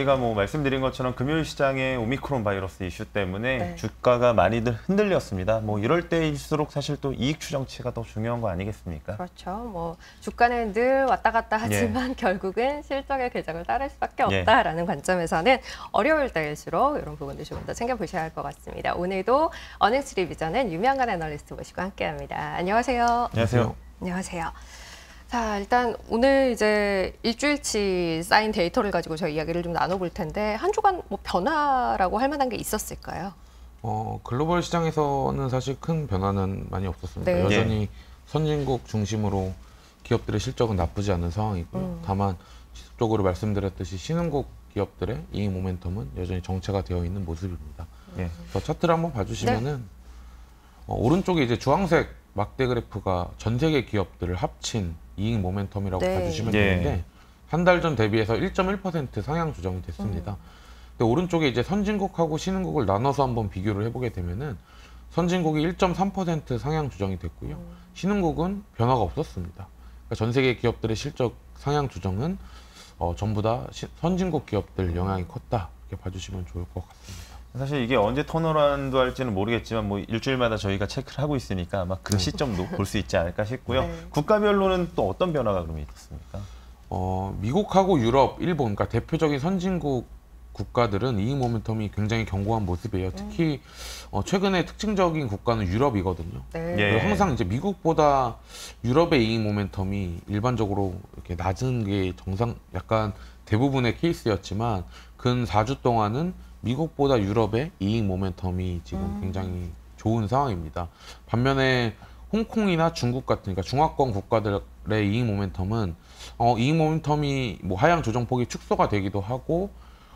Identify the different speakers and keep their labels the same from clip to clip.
Speaker 1: 저희가 뭐 말씀드린 것처럼 금요일 시장의 오미크론 바이러스 이슈 때문에
Speaker 2: 네.
Speaker 1: 주가가 많이들 흔들렸습니다. 뭐 이럴 때일수록 사실 또 이익 추정치가 더 중요한 거 아니겠습니까?
Speaker 2: 그렇죠. 뭐 주가는 늘 왔다 갔다 하지만 결국은 실적의 궤적을 따를 수밖에 없다라는 관점에서는 어려울 때일수록 이런 부분들 조금 더 챙겨보셔야 할 것 같습니다. 오늘도 어닝스 리비전은 유명한 애널리스트 모시고 함께합니다. 안녕하세요.
Speaker 1: 안녕하세요.
Speaker 2: 안녕하세요. 자, 일단 오늘 이제 일주일치 쌓인 데이터를 가지고 저희 이야기를 좀 나눠볼 텐데 한 주간 뭐 변화라고 할 만한 게 있었을까요?
Speaker 3: 글로벌 시장에서는 사실 큰 변화는 많이 없었습니다.
Speaker 2: 네.
Speaker 3: 여전히 선진국 중심으로 기업들의 실적은 나쁘지 않은 상황이고요. 다만 지속적으로 말씀드렸듯이 신흥국 기업들의 이익 모멘텀은 여전히 정체가 되어 있는 모습입니다. 그래서 차트를 한번 봐주시면은 오른쪽에 이제 주황색 막대 그래프가 전 세계 기업들을 합친 이익 모멘텀이라고 봐주시면 되는데 한 달 전 대비해서 1.1% 상향 조정이 됐습니다. 근데 오른쪽에 이제 선진국하고 신흥국을 나눠서 한번 비교를 해보게 되면은 선진국이 1.3% 상향 조정이 됐고요. 신흥국은 변화가 없었습니다. 그러니까 전 세계 기업들의 실적 상향 조정은 전부 다 선진국 기업들 영향이 컸다 이렇게 봐주시면 좋을 것 같습니다.
Speaker 1: 사실 이게 언제 턴어라운드 할지는 모르겠지만 뭐 일주일마다 저희가 체크를 하고 있으니까 아마 그 시점도 볼 수 있지 않을까 싶고요. 국가별로는 또 어떤 변화가 그러면 있었습니까?
Speaker 3: 미국하고 유럽, 일본, 그러니까 대표적인 선진국 국가들은 이익 모멘텀이 굉장히 견고한 모습이에요. 특히 최근에 특징적인 국가는 유럽이거든요. 그리고 항상 이제 미국보다 유럽의 이익 모멘텀이 일반적으로 이렇게 낮은 게 약간 대부분의 케이스였지만 근 4주 동안은 미국보다 유럽의 이익 모멘텀이 지금 굉장히 좋은 상황입니다. 반면에 홍콩이나 중국 같은 그러니까 중화권 국가들의 이익 모멘텀은 이익 모멘텀이 뭐 하향 조정폭이 축소가 되기도 하고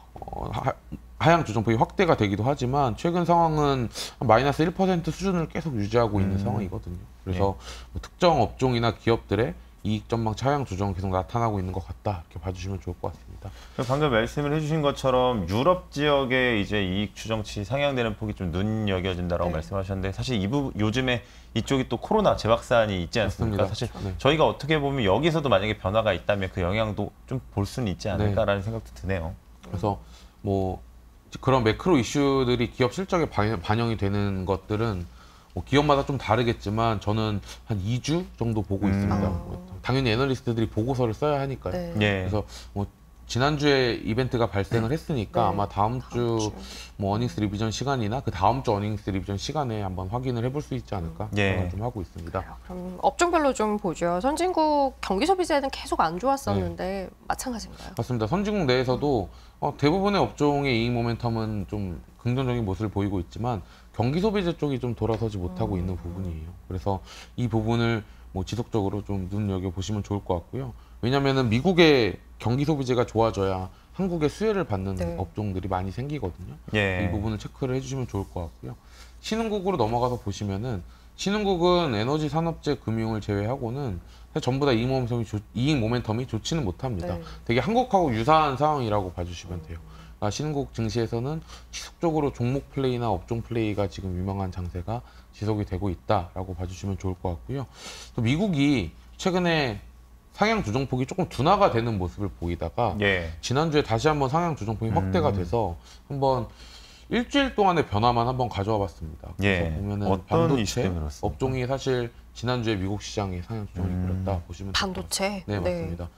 Speaker 3: 하향 조정폭이 확대가 되기도 하지만 최근 상황은 마이너스 1% 수준을 계속 유지하고 있는 상황이거든요. 그래서 뭐 특정 업종이나 기업들의 이익 전망 하향 조정 계속 나타나고 있는 것 같다 이렇게 봐주시면 좋을 것 같습니다.
Speaker 1: 방금 말씀을 해주신 것처럼 유럽 지역의 이제 이익 추정치 상향되는 폭이 좀 눈여겨진다라고 말씀하셨는데 사실 요즘에 이쪽이 또 코로나 재확산이 있지 않습니까?
Speaker 3: 맞습니다.
Speaker 1: 사실 저희가 어떻게 보면 여기서도 만약에 변화가 있다면 그 영향도 좀 볼 수는 있지 않을까라는 생각도 드네요.
Speaker 3: 그래서 뭐 그런 매크로 이슈들이 기업 실적에 반영이 되는 것들은 뭐 기업마다 좀 다르겠지만 저는 한 2주 정도 보고 있습니다. 당연히 애널리스트들이 보고서를 써야 하니까요. 그래서 뭐 지난주에 이벤트가 발생을 했으니까 아마 다음 주 뭐 어닝스 리비전 시간이나 그 다음 주 어닝스 리비전 시간에 한번 확인을 해볼 수 있지 않을까 생각을 좀 하고 있습니다.
Speaker 2: 그럼 업종별로 좀 보죠. 선진국 경기 소비재는 계속 안 좋았었는데 마찬가지인가요?
Speaker 3: 맞습니다. 선진국 내에서도 대부분의 업종의 이익 모멘텀은 좀 긍정적인 모습을 보이고 있지만 경기 소비재 쪽이 좀 돌아서지 못하고 있는 부분이에요. 그래서 이 부분을 뭐 지속적으로 좀 눈여겨 보시면 좋을 것 같고요. 왜냐하면은 미국의 경기 소비재가 좋아져야 한국의 수혜를 받는 업종들이 많이 생기거든요. 이 부분을 체크를 해주시면 좋을 것 같고요. 신흥국으로 넘어가서 보시면은 신흥국은 에너지 산업재 금융을 제외하고는 전부 다 이익 모멘텀이 좋지는 못합니다. 되게 한국하고 유사한 상황이라고 봐주시면 돼요. 그러니까 신흥국 증시에서는 지속적으로 종목 플레이나 업종 플레이가 지금 유망한 장세가 지속이 되고 있다라고 봐주시면 좋을 것 같고요. 또 미국이 최근에 상향 조정폭이 조금 둔화가 되는 모습을 보이다가 지난주에 다시 한번 상향 조정폭이 확대가 돼서 한번 일주일 동안의 변화만 한번 가져와 봤습니다. 그래서 보면은 반도체 업종이 사실 지난주에 미국 시장에 상향 조정이 벌였다 보시면
Speaker 2: 반도체?
Speaker 3: 네, 맞습니다.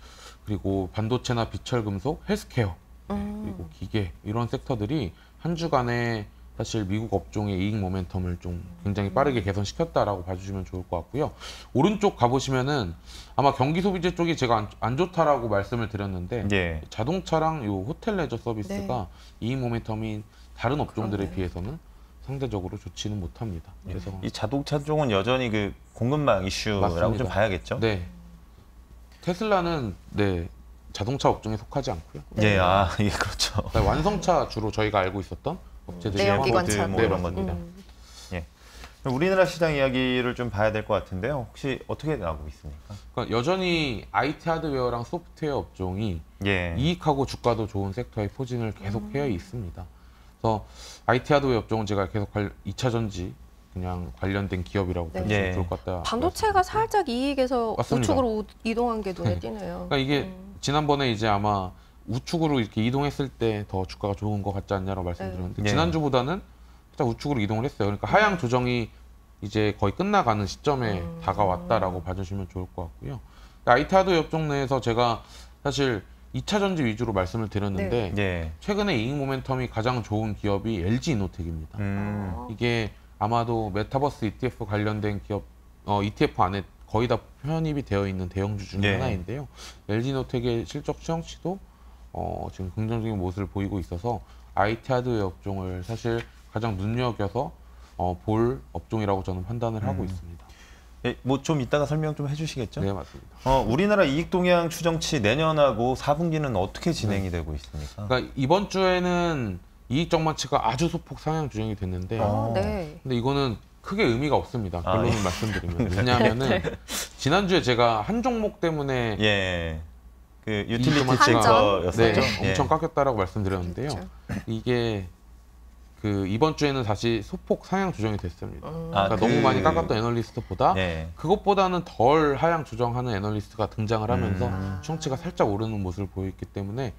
Speaker 3: 그리고 반도체나 비철금속, 헬스케어, 그리고 기계 이런 섹터들이 한 주간에 사실 미국 업종의 이익 모멘텀을 좀 굉장히 빠르게 개선시켰다라고 봐주시면 좋을 것 같고요. 오른쪽 가보시면은 아마 경기 소비재 쪽이 제가 안 좋다라고 말씀을 드렸는데 자동차랑 요 호텔 레저 서비스가 이익 모멘텀이 다른 업종들에 비해서는 상대적으로 좋지는 못합니다. 그래서
Speaker 1: 이 자동차 쪽은 여전히 그 공급망 이슈라고 좀 봐야겠죠?
Speaker 3: 네. 테슬라는 자동차 업종에 속하지 않고요.
Speaker 1: 예, 그렇죠.
Speaker 3: 완성차 주로 저희가 알고 있었던 업체들이
Speaker 2: 내연기관차
Speaker 1: 뭐 이런 겁니다. 우리나라 시장 이야기를 좀 봐야 될 것 같은데요. 혹시 어떻게 나오고 있습니까?
Speaker 3: 그러니까 여전히 IT 하드웨어랑 소프트웨어 업종이 이익하고 주가도 좋은 섹터의 포진을 계속 해야 있습니다. 그래서 IT 하드웨어 업종은 제가 계속 2차 전지 그냥 관련된 기업이라고 보시면 좋을 것 같다.
Speaker 2: 반도체가 살짝 이익에서 우측으로 이동한 게 눈에 띄네요.
Speaker 3: 그러니까 이게 지난번에 이제 아마 우측으로 이렇게 이동했을 때 더 주가가 좋은 것 같지 않냐고 말씀드렸는데
Speaker 1: 네.
Speaker 3: 지난주보다는 살짝 우측으로 이동을 했어요. 그러니까 하향 조정이 이제 거의 끝나가는 시점에 다가왔다라고 봐주시면 좋을 것 같고요. IT 하드웨어 업종 내에서 제가 사실 2차 전지 위주로 말씀을 드렸는데
Speaker 1: 예.
Speaker 3: 최근에 이익 모멘텀이 가장 좋은 기업이 LG 이노텍입니다. 이게 아마도 메타버스 ETF 관련된 기업 ETF 안에 거의 다 편입이 되어 있는 대형주 중에
Speaker 1: 네.
Speaker 3: 하나인데요. LG 이노텍의 실적 추정치도 지금 긍정적인 모습을 보이고 있어서 IT 하드웨어 업종을 사실 가장 눈여겨서 볼 업종이라고 저는 판단을 하고 있습니다.
Speaker 1: 예, 뭐 좀 이따가 설명 좀 해주시겠죠?
Speaker 3: 네, 맞습니다.
Speaker 1: 우리나라 이익 동향 추정치 내년하고 4분기는 어떻게 진행이 되고 있습니까?
Speaker 3: 그러니까 이번 주에는 이익 전망치가 아주 소폭 상향 조정이 됐는데
Speaker 2: 네.
Speaker 3: 근데 이거는 크게 의미가 없습니다.
Speaker 1: 아,
Speaker 3: 결론을
Speaker 1: 예.
Speaker 3: 말씀드리면. 왜냐하면은 지난주에 제가 한 종목 때문에
Speaker 1: 예. 그 유틸리티
Speaker 3: 이익
Speaker 1: 체커였었죠.
Speaker 3: 네,
Speaker 1: 예.
Speaker 3: 엄청 깎였다라고 말씀드렸는데요.
Speaker 2: 그렇죠.
Speaker 3: 이게 그 이번 주에는 다시 소폭 상향 조정이 됐습니다.
Speaker 1: 아,
Speaker 3: 그러니까 너무 많이 깎았던 애널리스트보다
Speaker 1: 예.
Speaker 3: 그것보다는 덜 하향 조정하는 애널리스트가 등장을 하면서 추정치가 살짝 오르는 모습을 보였기 때문에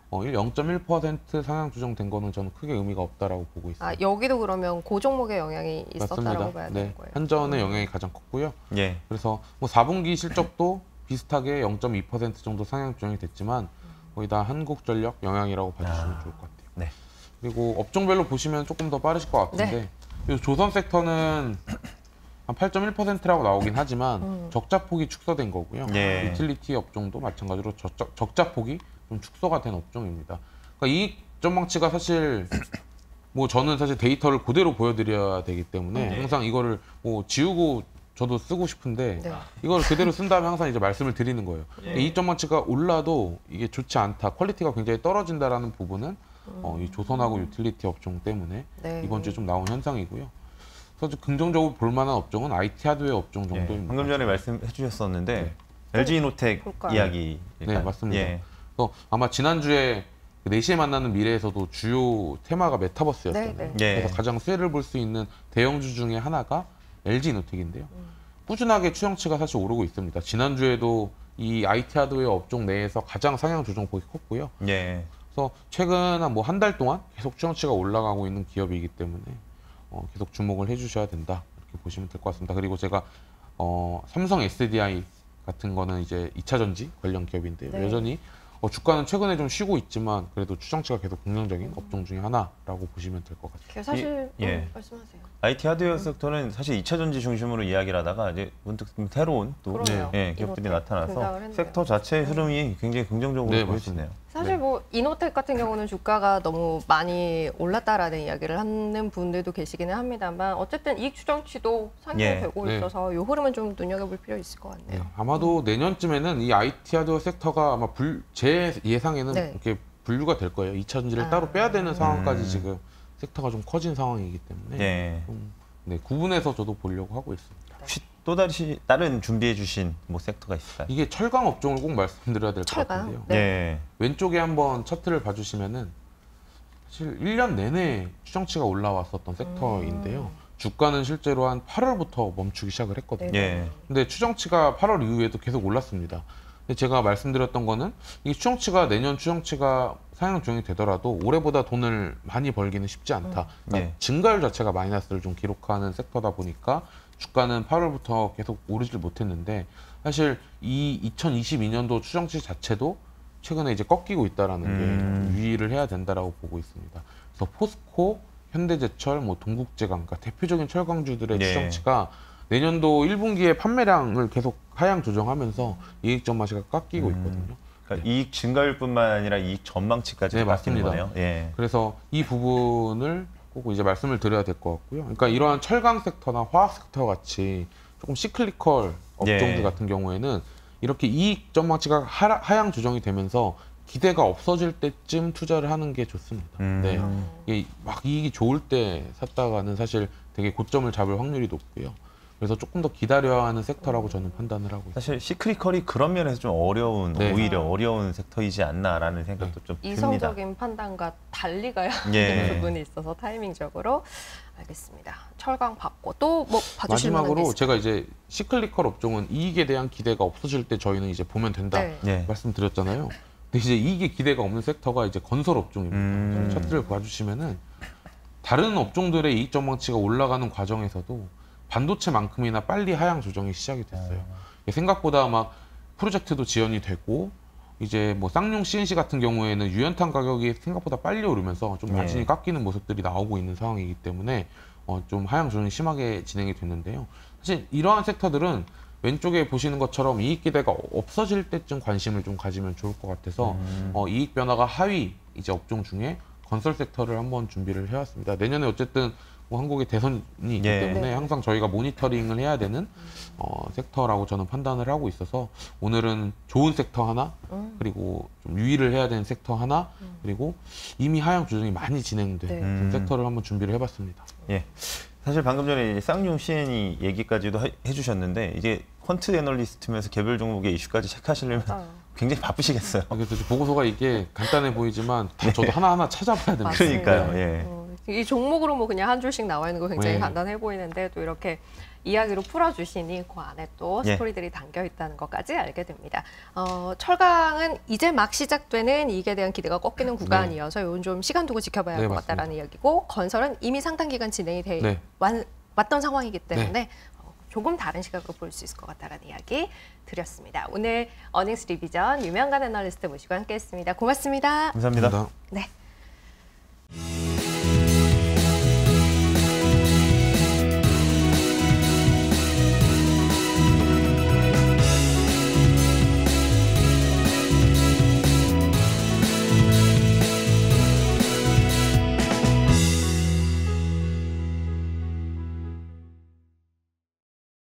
Speaker 3: 0.1% 상향 조정된 거는 저는 크게 의미가 없다라고 보고 있습니다.
Speaker 2: 아, 여기도 그러면 그 종목의 영향이 있었다라고 봐야 되는
Speaker 3: 네,
Speaker 2: 거예요.
Speaker 3: 한전의 영향이 가장 컸고요.
Speaker 1: 예.
Speaker 3: 그래서 뭐 4분기 실적도 비슷하게 0.2% 정도 상향 조정이 됐지만 거의 다 한국전력 영향이라고 봐주시면 좋을 것 같아요.
Speaker 1: 네.
Speaker 3: 그리고 업종별로 보시면 조금 더 빠르실 것 같은데 이 조선 섹터는 한 8.1%라고 나오긴 하지만 적자폭이 축소된 거고요.
Speaker 1: 예.
Speaker 3: 유틸리티 업종도 마찬가지로 적자폭이 좀 축소가 된 업종입니다. 그러니까 이익 전망치가 사실 뭐 저는 사실 데이터를 그대로 보여드려야 되기 때문에
Speaker 1: 네.
Speaker 3: 항상 이거를 뭐 지우고 저도 쓰고 싶은데
Speaker 2: 네.
Speaker 3: 이걸 그대로 쓴 다음에 항상 이제 말씀을 드리는 거예요. 이익 전망치가 올라도 이게 좋지 않다, 퀄리티가 굉장히 떨어진다라는 부분은 이 조선하고 유틸리티 업종 때문에
Speaker 2: 네.
Speaker 3: 이번 주에 좀 나온 현상이고요. 그래서 좀 긍정적으로 볼 만한 업종은 IT 하드웨어 업종
Speaker 1: 예.
Speaker 3: 정도입니다.
Speaker 1: 방금 전에 말씀해 주셨었는데 LG 이노텍
Speaker 2: 볼까요?
Speaker 1: 이야기.
Speaker 3: 네, 맞습니다.
Speaker 1: 예.
Speaker 3: 그래서 아마 지난주에 4시에 만나는 미래에서도 주요 테마가 메타버스였잖아요.
Speaker 2: 네,
Speaker 1: 네.
Speaker 3: 그래서 가장 수혜를 볼 수 있는 대형주 중에 하나가 LG 이노텍인데요. 꾸준하게 추정치가 사실 오르고 있습니다. 지난주에도 이 IT 하드웨어 업종 내에서 가장 상향 조정폭이 컸고요.
Speaker 1: 예.
Speaker 3: 그래서 최근 한 뭐 한 달 동안 계속 추정치가 올라가고 있는 기업이기 때문에 계속 주목을 해주셔야 된다 이렇게 보시면 될 것 같습니다. 그리고 제가 삼성 SDI 같은 거는 이제 2차 전지 관련 기업인데요.
Speaker 2: 네.
Speaker 3: 여전히 주가는 최근에 좀 쉬고 있지만 그래도 추정치가 계속 긍정적인 업종 중에 하나라고 보시면 될 것 같아요.
Speaker 2: 사실
Speaker 1: 예.
Speaker 2: 말씀하세요.
Speaker 1: IT 하드웨어 섹터는 사실 2차 전지 중심으로 이야기를 하다가 이제 문득 새로운 또
Speaker 2: 그러네요.
Speaker 1: 예, 기업들이
Speaker 2: 이노텍 등장을
Speaker 1: 나타나서
Speaker 2: 했네요.
Speaker 1: 섹터 자체의 흐름이 굉장히 긍정적으로
Speaker 3: 네,
Speaker 1: 보여지네요.
Speaker 2: 사실
Speaker 3: 네.
Speaker 2: 뭐 이노텍 같은 경우는 주가가 너무 많이 올랐다라는 이야기를 하는 분들도 계시기는 합니다만 어쨌든 이익 추정치도 상향되고
Speaker 3: 네.
Speaker 2: 있어서 이 흐름은 좀 눈여겨볼 필요 있을 것 같네요.
Speaker 3: 네, 아마도 내년쯤에는 이 IT 하드웨어 섹터가 아마 제 예상에는
Speaker 2: 네.
Speaker 3: 이렇게 분류가 될 거예요. 2차 전지를 따로 빼야 되는 상황까지 지금 섹터가 좀 커진 상황이기 때문에
Speaker 1: 예.
Speaker 3: 좀, 네, 구분해서 저도 보려고 하고 있습니다.
Speaker 1: 혹시 또 다른 준비해 주신 뭐 섹터가 있을까요?
Speaker 3: 이게 철강 업종을 꼭 말씀드려야 될 것
Speaker 2: 철강?
Speaker 3: 같은데요.
Speaker 2: 네.
Speaker 1: 예.
Speaker 3: 왼쪽에 한번 차트를 봐주시면은 사실 1년 내내 추정치가 올라왔었던 섹터인데요. 주가는 실제로 한 8월부터 멈추기 시작을 했거든요.
Speaker 2: 네.
Speaker 1: 예.
Speaker 3: 근데 추정치가 8월 이후에도 계속 올랐습니다. 근데 제가 말씀드렸던 거는 이 추정치가 내년 추정치가 상향 조정이 되더라도 올해보다 돈을 많이 벌기는 쉽지 않다. 그러니까
Speaker 1: 네.
Speaker 3: 증가율 자체가 마이너스를 좀 기록하는 섹터다 보니까 주가는 8월부터 계속 오르질 못했는데 사실 이 2022년도 추정치 자체도 최근에 이제 꺾이고 있다라는 게 유의를 해야 된다라고 보고 있습니다. 그래서 포스코, 현대제철, 뭐 동국제강, 그러니까 대표적인 철강주들의
Speaker 1: 네.
Speaker 3: 추정치가 내년도 1분기에 판매량을 계속 하향 조정하면서 이익 전망치가 깎이고 있거든요.
Speaker 1: 그러니까 이익 증가율뿐만 아니라 이익 전망치까지
Speaker 3: 네,
Speaker 1: 바뀌는
Speaker 3: 맞습니다.
Speaker 1: 거네요. 예.
Speaker 3: 그래서 이 부분을 꼭 이제 말씀을 드려야 될 것 같고요. 그러니까 이러한 철강 섹터나 화학 섹터 같이 조금 시클리컬 업종들
Speaker 1: 예.
Speaker 3: 같은 경우에는 이렇게 이익 전망치가 하향 조정이 되면서 기대가 없어질 때쯤 투자를 하는 게 좋습니다. 네. 이게 막 이익이 좋을 때 샀다가는 사실 되게 고점을 잡을 확률이 높고요. 그래서 조금 더 기다려야 하는 섹터라고 저는 판단을 하고 있습니다.
Speaker 1: 사실 시크리컬이 그런 면에서 좀 어려운
Speaker 3: 네.
Speaker 1: 오히려 어려운 섹터이지 않나라는 생각도 좀 듭니다.
Speaker 2: 이성적인 판단과 달리 가야
Speaker 1: 예.
Speaker 2: 하는 부분이 있어서 타이밍적으로 알겠습니다. 철강 받고 또 뭐 봐주실 만한 게
Speaker 3: 마지막으로
Speaker 2: 있을까요?
Speaker 3: 제가 이제 시클리컬 업종은 이익에 대한 기대가 없어질 때 저희는 이제 보면 된다
Speaker 2: 네.
Speaker 1: 예.
Speaker 3: 말씀드렸잖아요. 근데 이제 이게 기대가 없는 섹터가 이제 건설 업종입니다. 차트를 봐주시면은 다른 업종들의 이익 전망치가 올라가는 과정에서도 반도체만큼이나 빨리 하향 조정이 시작이 됐어요. 생각보다 막 프로젝트도 지연이 되고 이제 뭐 쌍용 CNC 같은 경우에는 유연탄 가격이 생각보다 빨리 오르면서 좀 마진이 깎이는 모습들이 나오고 있는 상황이기 때문에 좀 하향 조정이 심하게 진행이 됐는데요. 사실 이러한 섹터들은 왼쪽에 보시는 것처럼 이익 기대가 없어질 때쯤 관심을 좀 가지면 좋을 것 같아서 이익 변화가 하위 이제 업종 중에 건설 섹터를 한번 준비를 해왔습니다. 내년에 어쨌든 뭐 한국의 대선이 있기 때문에 항상 저희가 모니터링을 해야 되는 섹터라고 저는 판단을 하고 있어서 오늘은 좋은 섹터 하나 그리고 좀 유의를 해야 되는 섹터 하나 그리고 이미 하향 조정이 많이 진행된 섹터를 한번 준비를 해봤습니다.
Speaker 1: 예. 사실 방금 전에 쌍용 CNE 얘기까지도 해주셨는데 이게 퀀트 애널리스트면서 개별 종목의 이슈까지 체크하시려면 굉장히 바쁘시겠어요.
Speaker 3: 그래서 보고서가 이게 간단해 보이지만 다 저도 하나하나 찾아봐야 됩니다.
Speaker 1: 그러니까요. 예.
Speaker 2: 이 종목으로 뭐 그냥 한 줄씩 나와 있는 거 굉장히
Speaker 3: 네.
Speaker 2: 간단해 보이는데 또 이렇게 이야기로 풀어주시니 그 안에 또 스토리들이 담겨 있다는 것까지 알게 됩니다. 철강은 이제 막 시작되는 이익에 대한 기대가 꺾이는 구간이어서 이건 좀 시간 두고 지켜봐야 할 것 같다라는 이야기고 건설은 이미 상당 기간 진행이 돼 왔던 상황이기 때문에 조금 다른 시각으로 볼 수 있을 것 같다라는 이야기 드렸습니다. 오늘 어닝스 리비전 유명한 애널리스트 모시고 함께했습니다. 고맙습니다.
Speaker 1: 감사합니다.
Speaker 2: 네.